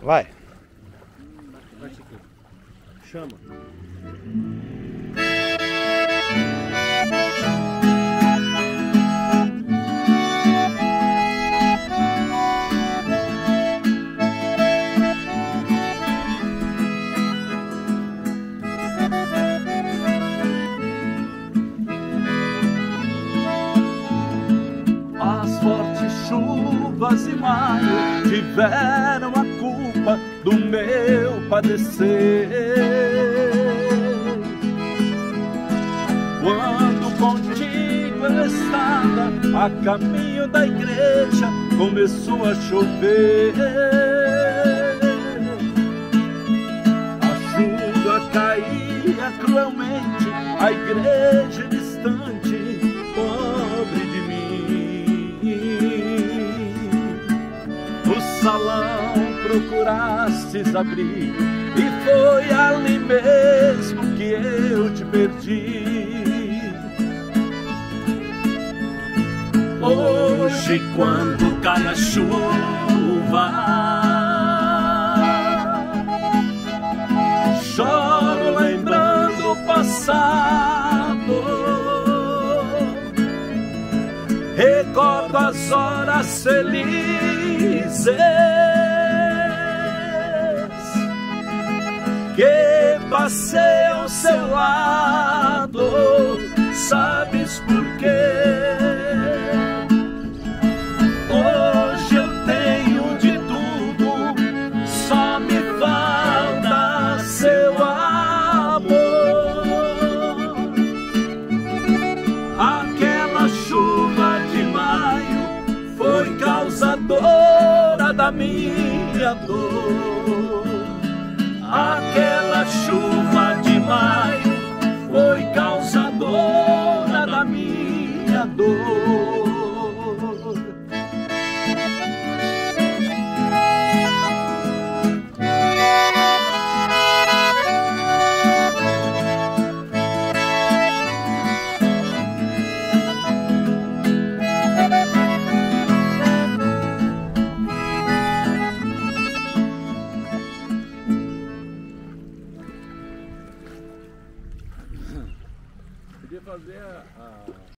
Vai. Vai, Chiquinho. Chama. As fortes chuvas de maio tiveram a culpa do meu padecer. Quando contigo eu estava a caminho da igreja, começou a chover. A chuva caía cruelmente, a igreja distante, pobre de mim. No salão procurastes abrigo, e foi ali mesmo que eu te perdi. Hoje, quando cai a chuva, choro lembrando o passado, recordo as horas felizes que passei ao seu lado. Sabes por quê? Hoje eu tenho de tudo, só me falta seu amor. Aquela chuva de maio foi causadora da minha dor. Aquela chuva de maio foi causadora da minha dor. Podia fazer a